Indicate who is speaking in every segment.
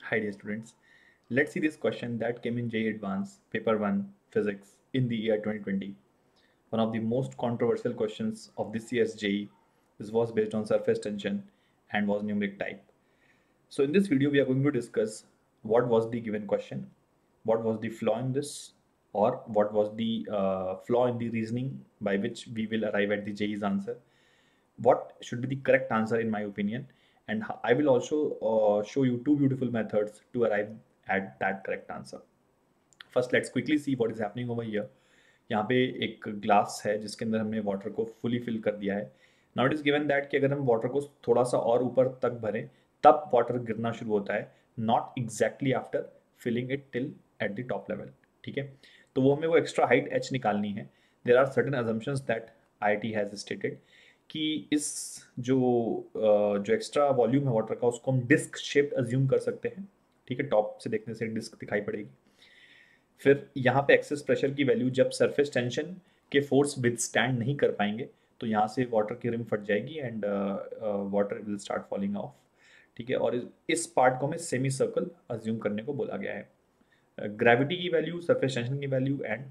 Speaker 1: Hi dear students, let's see this question that came in JEE Advanced Paper 1 Physics in the year 2020. One of the most controversial questions of this year's JEE. This was based on surface tension and was numeric type. So in this video we are going to discuss what was the given question, what was the flaw in this, or what was the flaw in the reasoning by which we will arrive at the JEE's answer, what should be the correct answer in my opinion, and I will also show you two beautiful methods to arrive at that correct answer. First let's quickly see what is happening over here. यहाँ पे एक glass है जिसके अंदर हमने water को fully fill कर दिया है. Now it is given that कि अगर हम वाटर को थोड़ा सा और ऊपर तक भरें तब वाटर गिरना शुरू होता है, not exactly after filling it till at the top level. ठीक है, तो वो हमें वो एक्स्ट्रा हाइट एच निकालनी है. There are certain assumptions that IIT has stated कि इस जो एक्स्ट्रा वॉल्यूम है वाटर का उसको हम डिस्क शेप्ड अज्यूम कर सकते हैं. ठीक है, टॉप से देखने से डिस्क दिखाई पड़ेगी. फिर यहाँ पे एक्सेस प्रेशर की वैल्यू जब सरफेस टेंशन के फोर्स विदस्टैंड नहीं कर पाएंगे तो यहाँ से वाटर की रिम फट जाएगी and water will start falling off. ठीक है, और इस पार्ट को हमें सेमी सर्कल अज्यूम करने को बोला गया है. ग्रेविटी की वैल्यू, सरफेस टेंशन की value and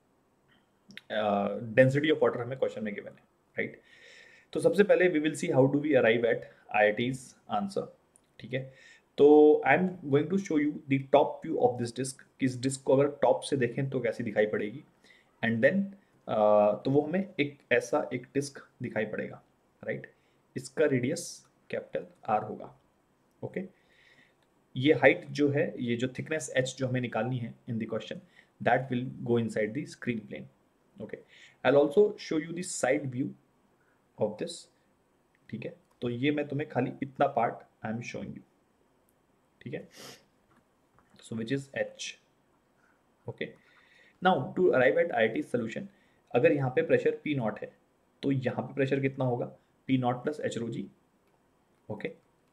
Speaker 1: density of water हमें क्वेश्चन में गिवन है. राइट, तो सबसे पहले we will see how do we arrive at IIT's आंसर. ठीक है, तो I am going to show you the top view of this disc. इस डिस्क को अगर टॉप से देखें तो कैसी दिखाई पड़ेगी, एंड देन तो वो हमें एक ऐसा एक डिस्क दिखाई पड़ेगा. राइट, इसका रेडियस कैपिटल R होगा. ओके, ये हाइट जो है, ये जो थिकनेस h जो हमें निकालनी है in the question, that will go inside the screen plane. Okay, I will also show you the side view of this. ठीक है, तो ये मैं तुम्हें खाली इतना part I am showing you. ठीक है, so which is H. Okay, now to arrive at IIT solution, अगर यहाँ पे प्रेशर P नॉट है तो यहाँ पे प्रेशर कितना होगा, P not plus H rho g. Okay,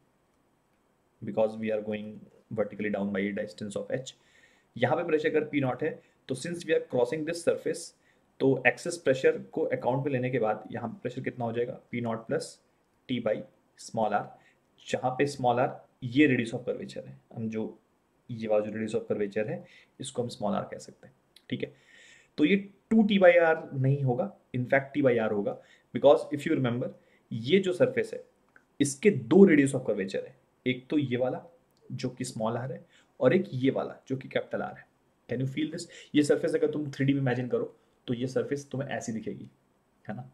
Speaker 1: because we are going vertically down by distance of H. यहाँ पे प्रेशर अगर P नॉट है तो since we are crossing this surface तो एक्सेस प्रेशर को अकाउंट में लेने के बाद यहाँ पे प्रेशर कितना हो जाएगा, P not plus T by small r. जहाँ पे स्मॉल r ये रेडियस ऑफ कर्वेचर है, हम जो ये वाला जो रेडियस ऑफ कर्वेचर है इसको हम स्मॉल r कह सकते हैं. ठीक है, तो ये 2T/r नहीं होगा, इनफैक्ट T/r होगा, बिकॉज इफ यू रिमेंबर ये जो सरफेस है इसके दो रेडियस ऑफ कर्वेचर है, एक तो ये वाला जो कि स्मॉल r है और एक ये वाला जो कि कैपिटल R है. Can you feel this? ये सरफेस अगर तुम 3D में इमेजिन करो तो ये सरफेस तुम्हें ऐसी दिखेगी, है ना.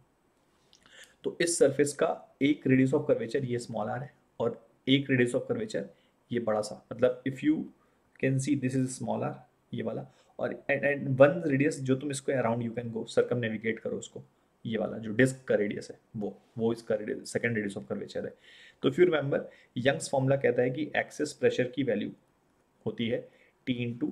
Speaker 1: तो इस सरफेस का एक रेडियस ऑफ कर्वेचर ये स्मॉल r है और एक रेडियस ऑफ कर्वेचर ये बड़ा सा, मतलब if you can see this is small r ये वाला, और एंड वन रेडियस जो तुम इसको around you can go circumnavigate करो उसको, ये वाला जो डिस्क का रेडियस है वो इसका सेकंड रेडियस ऑफ कर्वेचर है. तो if you remember Young's formula कहता है कि एक्सेस प्रेशर की वैल्यू होती है T into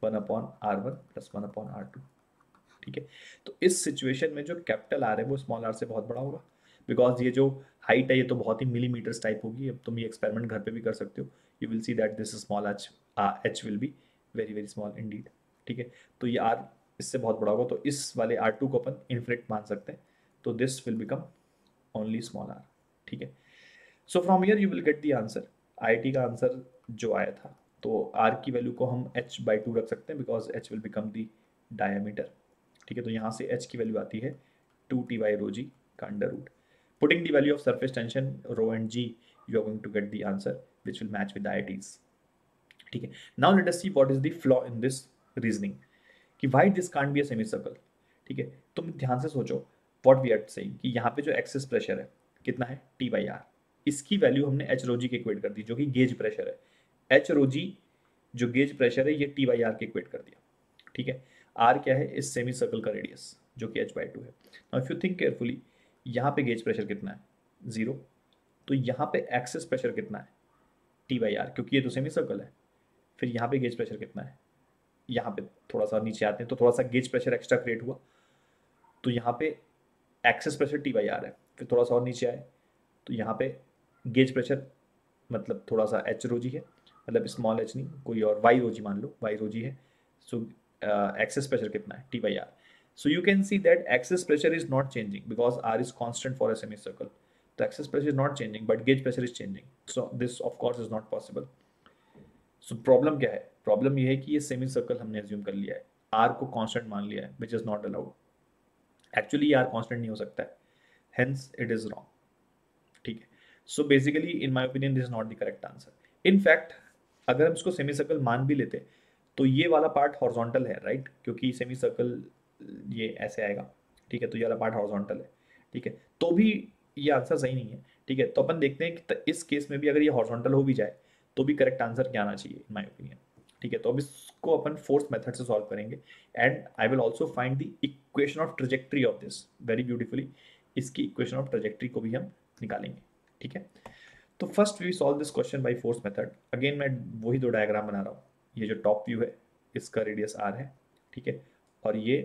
Speaker 1: 1/r1 plus 1/r2. ठीक है, तो इस सिचुएशन में जो कैपिटल R है वो स्मॉल r से बहुत बड़ा होगा, बिकॉज ये जो हाइट है ये तो बहुत ही मिलीमीटर्स टाइप होगी. अब तुम ये एक्सपेरिमेंट घर पे भी कर सकते हो, you will see that this small h will be very very small indeed. ठीक है, तो ये r इससे बहुत बड़ा होगा, तो इस वाले R2 को अपन इन्फिनिट मान सकते हैं, तो this will become only small r. ठीक है, so from here you will get the answer. IIT का आंसर जो आया था तो r की वैल्यू को हम h/2 रख सकते हैं, because h will become the diameter. ठीक है, तो यहाँ से h की वैल्यू आती है 2T by rho g का under root. Putting the value of surface tension rho and g, you are going to get the answer which will match with the IIT's. ठीक है, now let us see what is the flaw in this reasoning कि why this can't be a semicircle. ठीक है, तुम ध्यान से सोचो what we are saying कि यहाँ पे जो एक्सेस प्रेशर है कितना है T/r, इसकी वैल्यू हमने H rho g के इक्वेट कर दी जो कि गेज प्रेशर है. H rho g जो गेज प्रेशर है ये T/r के इक्वेट कर दिया. ठीक है, R क्या है, इस सेमी सर्कल का रेडियस जो कि h/2 है. Now if you think carefully, यहाँ पे गेज प्रेशर कितना है 0, तो यहाँ पे एक्सेस प्रेशर कितना है T/r, क्योंकि ये तो सेमी सर्कल है. फिर यहाँ पे गेज प्रेशर कितना है, यहाँ पे थोड़ा सा नीचे आते हैं तो थोड़ा सा गेज प्रेशर एक्स्ट्रा क्रिएट हुआ, तो यहाँ पे एक्सेस प्रेशर T/r है. फिर थोड़ा सा और नीचे आए तो यहाँ पे गेज प्रेशर मतलब थोड़ा सा H rho g है, मतलब स्मॉल h नहीं कोई और y rho g मान लो, y rho g है. सो एक्सेस प्रेशर कितना है T/r. So you can see that axis pressure is not changing because R is constant for a semicircle. The axis pressure is not changing, but gauge pressure is changing. So this of course is not possible. So problem क्या है? Problem ये है कि ये semi circle हमने assume कर लिया है, आर को कांस्टेंट मान लिया है, which is not allowed. Actually ये आर कांस्टेंट नहीं हो सकता है, हेंस इट इज रॉन्ग। ठीक है, so basically in my opinion this is not the correct answer. In fact अगर हम इसको सेमी सर्कल मान भी लेते तो ये वाला पार्ट हॉरिजॉन्टल है, राइट? क्योंकि सेमी सर्कल ये ऐसे आएगा, ठीक है, तो ये वाला पार्ट हॉरिजॉन्टल है, ठीक है, तो भी ये आंसर सही नहीं है। ठीक है, तो अपन देखते हैं कि इस केस में भी अगर ये हॉरिजॉन्टल हो भी जाए तो भी करेक्ट आंसर क्या आना चाहिए इन माय ओपिनियन। ठीक है, तो अब इसको अपन फोर्स मेथड से सॉल्व करेंगे and I will also find the equation of trajectory of this very beautifully. इसकी इक्वेशन ऑफ ट्रेजेक्ट्री को भी हम निकालेंगे। ठीक है, तो first we solve this question by force method. Again मैं वही दो डायग्राम बना रहा हूँ। ये जो टॉप व्यू है इसका रेडियस आर है, ठीक है, और ये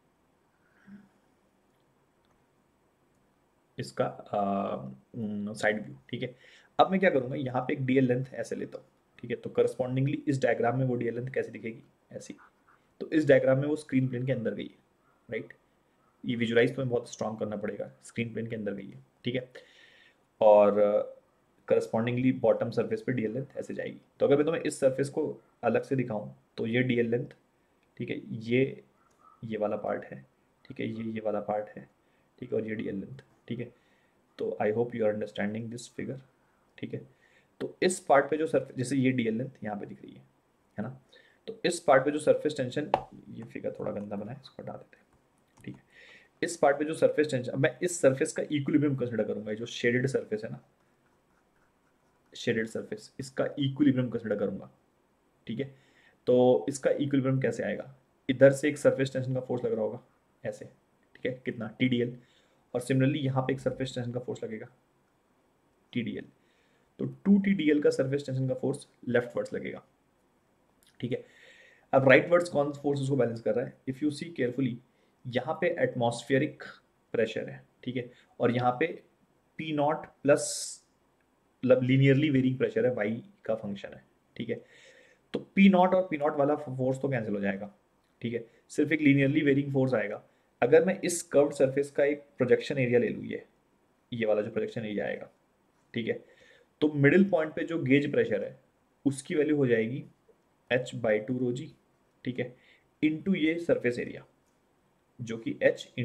Speaker 1: इसका साइड व्यू। ठीक है, अब मैं क्या करूँगा, यहाँ पे एक डीएल लेंथ ऐसे लेता हूँ। ठीक है, तो करस्पॉन्डिंगली इस डायग्राम में वो डीएल लेंथ कैसे दिखेगी, ऐसी। तो इस डायग्राम में वो स्क्रीन प्लेन के अंदर गई है, राइट? ये विजुलाइज तुम्हें बहुत स्ट्रॉन्ग करना पड़ेगा, स्क्रीन प्लेन के अंदर गई है, ठीक है, और करस्पॉन्डिंगली बॉटम सरफेस पे डीएल लेंथ ऐसे जाएगी। तो अगर मैं तुम्हें इस सरफेस को अलग से दिखाऊं तो ये डीएल लेंथ, ठीक है, ये वाला पार्ट है, ठीक है, ये वाला पार्ट है, ठीक है, और ये डीएल लेंथ। ठीक है, तो I hope you are understanding this figure. ठीक है, तो इस पार्ट पे जो सरफेस, जैसे ये डीएल लेंथ यहाँ पे दिख रही है ना, तो इस पार्ट पे जो सरफेस टेंशन, ये फिगर थोड़ा गंदा बना है, इसको हटा देते हैं। ठीक है, इस पार्ट पे जो सरफेस टेंशन, मैं इस सरफेस का इक्विलिब्रियम कंसिडर करूंगा। ये जो शेडेड सरफेस है ना, शेडेड सरफेस, इसका इक्विलिब्रियम कंसिडर करूंगा। ठीक है, तो इसका इक्विलिब्रियम कैसे आएगा? इधर से एक सरफेस टेंशन का फोर्स लग रहा होगा ऐसे, ठीक है, कितना, टीडीएल, और सिमिलरली यहाँ पे एक सरफेस टेंशन का फोर्स लगेगा टीडीएल। तो 2 TDL का सरफेस टेंशन का फोर्स लेफ्ट वर्ड्स लगेगा। ठीक है, अब राइट वर्ड्स कौन फोर्स उसको बैलेंस कर रहा है? इफ यू सी केयरफुली, यहाँ पे एटमॉस्फेरिक प्रेशर है, ठीक है, और यहाँ पे पी नॉट प्लस, मतलब लीनियरली वेरिंग प्रेशर है, वाई का फंक्शन है। ठीक है, तो पी नॉट और पी नॉट वाला फोर्स तो कैंसिल हो जाएगा। ठीक है, सिर्फ एक लीनियरली वेरिंग फोर्स आएगा। अगर मैं इस कर्व्ड सरफेस का एक प्रोजेक्शन एरिया ले लूँ, ये वाला जो प्रोजेक्शन एरिया आएगा, ठीक है, तो मिडिल पॉइंट पे जो गेज प्रेशर है उसकी वैल्यू हो जाएगी H/2 ρg, ठीक है, इनटू ये सरफेस एरिया जो कि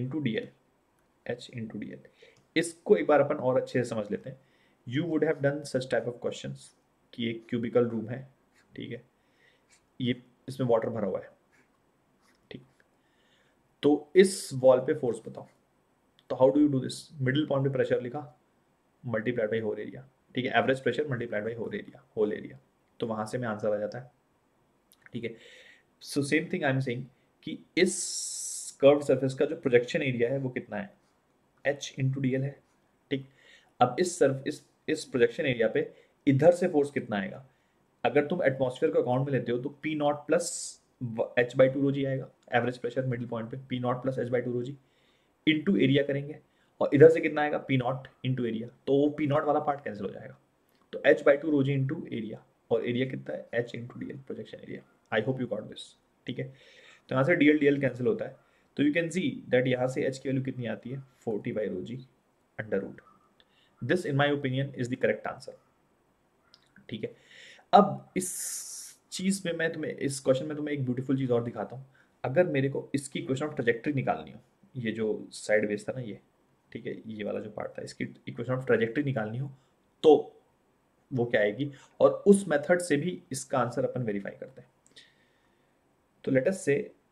Speaker 1: H/dl। इसको एक बार अपन और अच्छे से समझ लेते हैं। You would have done such type of questions कि एक क्यूबिकल रूम है, ठीक है, ये इसमें वाटर भरा हुआ है, ठीक, तो इस वॉल पे फोर्स बताओ। तो how do you do this? Middle point पे प्रेशर लिखा, मल्टीप्लाइड बाई होल एरिया, ठीक है, average pressure multiplied by whole area, तो वहां से में आंसर आ जाता है। ठीक है, so same thing I am saying कि इस कर्व सरफेस का जो प्रोजेक्शन एरिया है वो कितना है, H/dl है। ठीक, अब इस प्रोजेक्शन एरिया पे इधर से फोर्स कितना आएगा? अगर तुम एटमॉस्फेयर को अकाउंट में लेते हो तो P naught plus H/2 ρg आएगा, एवरेज प्रेशर मिडिल पॉइंट पे P naught plus H/2 ρg into area करेंगे, और इधर से कितना आएगा, पी नॉट इंटू एरिया, तो वो पी नॉट वाला पार्ट कैंसिल हो जाएगा। तो H/2 ρg इंटू एरिया, और एरिया कितना है, H/dl projection area. I hope you got this. ठीक है, तो यहाँ से डीएल डीएल कैंसिल होता है, तो यू कैन सी दैट यहाँ से एच की वैल्यू कितनी आती है, 40/ρg under root. This in my opinion is the correct answer. ठीक है, अब इस चीज में मैं तुम्हें, इस क्वेश्चन में तुम्हें एक ब्यूटीफुल चीज और दिखाता हूँ। अगर मेरे को इसकी इक्वेशन ऑफ ट्रेजेक्ट्री निकालनी हो, ये जो साइड वेज था ना ये, ठीक है, ये वाला जो पार्ट था, इसकी इक्वेशन ऑफ ट्रेजेक्ट्री निकालनी हो तो वो क्या आएगी, और उस मेथड से भी इसका आंसर अपन वेरीफाई करते हैं। तो लेट अस से,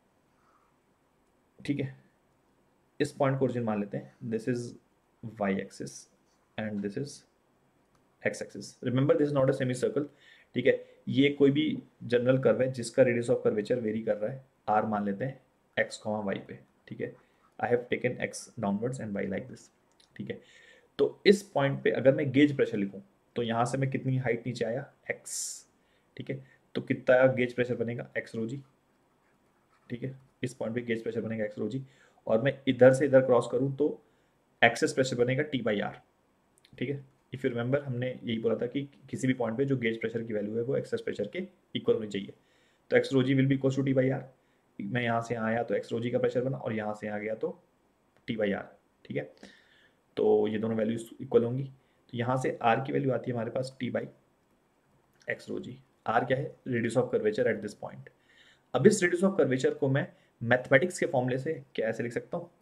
Speaker 1: ठीक है, इस पॉइंट को ओरिजिन मान लेते हैं, this is y axis and this is x axis. Remember this is not a semi circle. ठीक है, ये कोई भी जनरल कर्व है जिसका रेडियस ऑफ कर्वेचर वेरी कर रहा है, आर मान लेते हैं एक्स कॉमा वाई पे। ठीक है, I have taken x downwards and y like this. ठीक है, तो इस पॉइंट पे अगर मैं गेज प्रेशर लिखूं तो यहाँ से मैं कितनी हाइट नीचे आया, एक्स। ठीक है, तो कितना गेज प्रेशर बनेगा, X ρg। ठीक है, इस पॉइंट पे गेज प्रेशर बनेगा X ρg, और मैं इधर से इधर क्रॉस करूं तो एक्सेस प्रेशर बनेगा T/R। ठीक है, इफ यू रिमेंबर हमने यही बोला था कि किसी भी पॉइंट पे जो गेज प्रेशर की वैल्यू है वो एक्सेस प्रेशर के इक्वल होनी चाहिए। तो X ρg will be equal to T/R। मैं यहाँ से यहाँ आया तो X ρg का प्रेशर बना, और यहाँ से यहाँ गया तो T/R। ठीक है, तो ये दोनों वैल्यूज इक्वल होंगी, तो यहाँ से R की वैल्यू आती है हमारे पास T/X ρg, आर क्या है, radius of curvature at this point. अब इस रेडियस ऑफ कर्वेचर को मैं मैथमेटिक्स के फॉर्मूले से कैसे लिख सकता हूँ,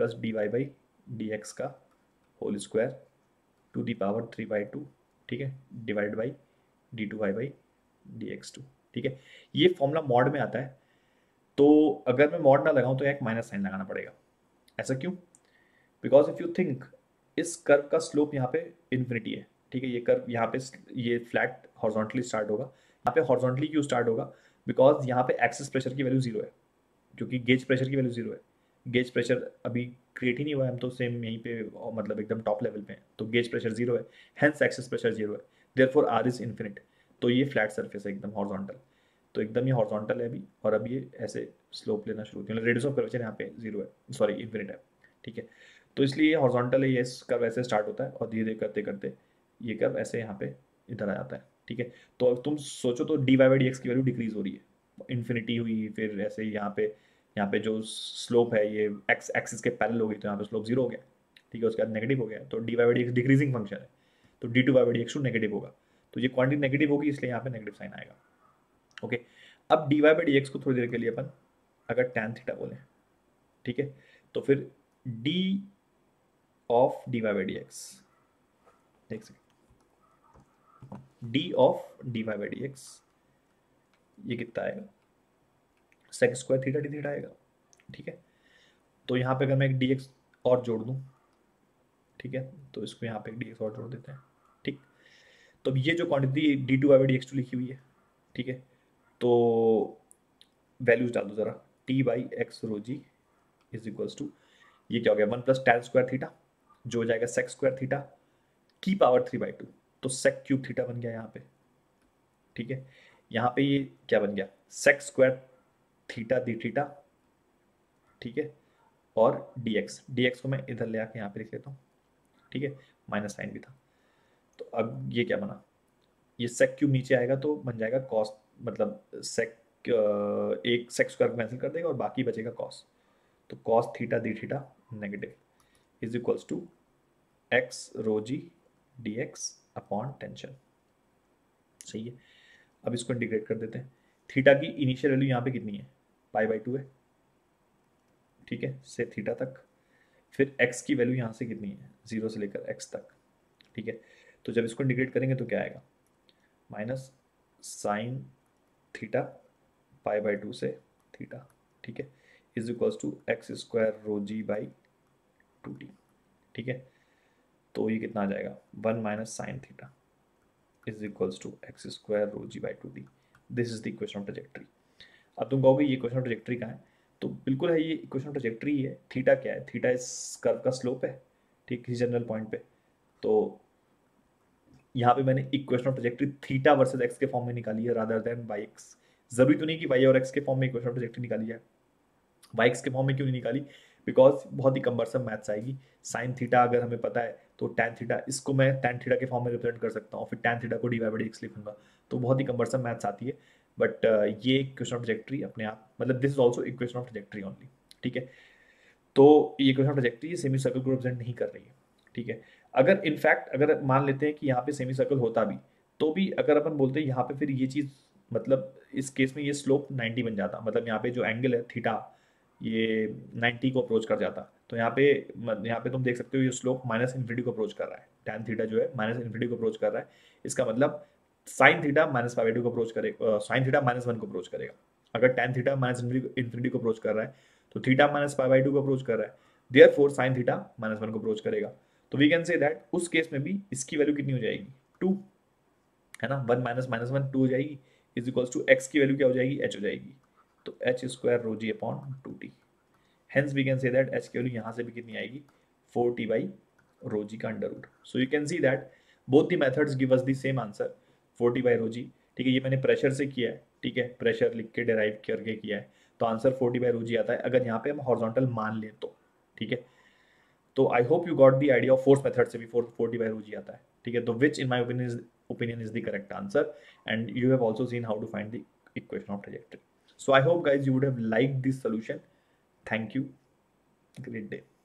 Speaker 1: 1+dy/dx का whole square to the power 3/2, ठीक है, डिवाइड बाई d2y/dx2, ठीक है। ये फॉर्मूला मॉड में आता है, तो अगर मैं मॉड ना लगाऊं तो एक माइनस साइन लगाना पड़ेगा। ऐसा क्यों? बिकॉज इफ यू थिंक इस कर्व का स्लोप यहाँ पे इन्फिनिटी है, ठीक है, ये कर्व यहाँ पे ये फ्लैट हॉरिजॉन्टली स्टार्ट होगा। यहाँ पे हॉरिजॉन्टली क्यों स्टार्ट होगा? बिकॉज यहाँ पे एक्सेस प्रेशर की वैल्यू जीरो है, क्योंकि गेज प्रेशर की वैल्यू जीरो है। गेज प्रेशर अभी क्रिएट ही नहीं हुआ है, हम तो सेम यहीं पे मतलब एकदम टॉप लेवल पे हैं, तो गेज प्रेशर जीरो है, हेंस एक्सेस प्रेशर जीरो है, देयरफॉर आर इज इन्फिनिट। तो ये फ्लैट सरफेस है एकदम हॉरिजॉन्टल, तो एकदम ये हॉरिजॉन्टल है अभी, और अब ये ऐसे स्लोप लेना शुरू होती है, मतलब रेडियस ऑफ कर्वेचर यहाँ पे जीरो है, सॉरी इन्फिनिट है, ठीक है। तो इसलिए ये हॉरिजॉन्टल है, ये कर्व ऐसे स्टार्ट होता है और धीरे धीरे करते करते ये कर्व ऐसे यहाँ पे इधर आ जाता है, ठीक है। तो अब तुम सोचो तो dy/dx की वैल्यू डिक्रीज हो रही है, इन्फिनिटी हुई, फिर ऐसे यहाँ पे जो स्लोप है ये एक्स एक्सिस के पैरेलल हो गई, तो यहाँ पे स्लोप जीरो हो गया, ठीक है, उसके बाद नेगेटिव हो गया, तो dy/dx डिक्रीजिंग फंक्शन है, तो d2/dx2 नेगेटिव होगा, तो ये क्वांटिटी नेगेटिव होगी, इसलिए यहाँ पे नेगेटिव साइन आएगा। ओके, अब dy/dx को थोड़ी देर के लिए अपन अगर tan थीटा बोले, ठीक है, तो फिर d ऑफ dy/dx, देख सकते, d ऑफ dy/dx ये कितना आएगा, sec square theta d theta आएगा, ठीक है। तो यहाँ पे अगर मैं एक dx और जोड़ दूँ, ठीक है, तो इसको यहाँ पे एक dx और जोड़ देते हैं, ठीक। तो अब ये जो क्वांटिटी d2/dx2 लिखी हुई है, ठीक है, तो वैल्यूज डाल दो जरा, t/x rho g is equals to, ये क्या हो गया, 1+tan² थीटा, जो हो जाएगा sec² थीटा की पावर 3/2, तो sec क्यूब थीटा बन गया यहाँ पे, ठीक है। यहाँ पे ये क्या बन गया, sec² थीटा दी थीटा, ठीक है, और dx को मैं इधर ले आके यहाँ पे लिख लेता हूँ, ठीक है, माइनस साइन भी था। तो अब ये क्या बना, ये sec क्यूब नीचे आएगा तो बन जाएगा cos, मतलब एक sec² कैंसिल कर देगा और बाकी बचेगा cos, तो cos theta d theta negative is equals to x rho g d x upon tension, सही है। अब इसको इंटीग्रेट कर देते हैं, थीटा की इनिशियल वैल्यू यहाँ पे कितनी है, π/2 है, ठीक है, से थीटा तक, फिर x की वैल्यू यहाँ से कितनी है, 0 से लेकर x तक, ठीक है। तो जब इसको इंटीग्रेट करेंगे तो क्या आएगा, माइनस साइन थीटा π/2 से थीटा, ठीक है, is equals to x² rho g by 2t, ठीक है। तो ये कितना आ जाएगा, 1 minus sine theta is equals to x² rho g by 2t, this is the equation of trajectory. अब तुम कहोगे ये इक्वेशन ऑफ ट्रैजेक्टरी कहाँ है, तो बिल्कुल है, ये इक्वेशन ऑफ ट्रैजेक्टरी है। थीटा क्या है, थीटा इस कर्व का स्लोप है, ठीक, किसी जनरल पॉइंट पे। तो यहाँ पे मैंने equation of trajectory theta versus x के फॉर्म में निकाली है रादर देन बाई एक्स। जरूरी तो नहीं कि वाई और एक्स के फॉर्म में इक्वेशन ऑफ ट्रैजेक्टरी निकाली है, वाई एक्स के फॉर्म में क्यों नहीं निकाली, बिकॉज बहुत ही कम्बरसम मैथ्स आएगी। साइन थीटा अगर हमें पता है तो टैन थीटा, इसको मैं टैन थीटा के फॉर्म में रिप्रेजेंट कर सकता हूँ, फिर टैन थीटा को dy/dx लिखूंगा, तो बहुत ही कम्बरसम मैथ्स आती है। बट ये इक्वेशन ऑफ ट्रैजेक्टरी अपने आप, मतलब this is also equation of trajectory only, ठीक है। तो ये equation of trajectory semi circle को रिप्रेजेंट नहीं कर रही है, ठीक है। अगर इनफैक्ट अगर मान लेते हैं कि यहाँ पे सेमी सर्कल होता भी, तो भी अगर अपन बोलते हैं यहाँ पे, फिर ये चीज़, मतलब इस केस में ये स्लोप 90 बन जाता, मतलब यहाँ पे जो एंगल है थीटा ये 90 को अप्रोच कर जाता। तो यहाँ पे तुम देख सकते हो ये स्लोप माइनस इन्फिनिटी को अप्रोच कर रहा है, टैन थीटा जो है माइनस इन्फिनिटी को अप्रोच कर रहा है। इसका मतलब साइन थीटा -π/2 को अप्रोच करेगा, साइन थीटा -1 को अप्रोच करेगा। अगर टैन थीटा माइनस इन्फिनिटी को अप्रोच कर रहा है तो थीटा -π/2 को अप्रोच कर रहा है, देयरफॉर साइन थीटा -1 को अप्रोच करेगा। तो वी कैन से दैट उस केस में भी इसकी वैल्यू कितनी हो जाएगी, 2, है ना, 1 माइनस -1 2 हो जाएगी, इज इक्वल्स टू एक्स की वैल्यू क्या हो जाएगी, h हो जाएगी, तो h² rho g upon 2t। Hence we can say that h की वैल्यू यहाँ से भी कितनी आएगी, 4t by rho g का under root. So you can see that both the methods give us the same answer, 4t by rho g, ठीक है। ये मैंने प्रेशर से किया है, ठीक है, प्रेशर लिख के डिराइव करके किया है, तो answer 4t by rho g आता है अगर यहाँ पे हम हॉरिजॉन्टल मान लें तो, ठीक है। तो I hope you got the idea of force method से भी 4t by rho g आता है, ठीक है। तो which in my opinion is the correct answer, and you have also seen how to find the equation of trajectory. So I hope guys you would have liked this solution. Thank you. Great day.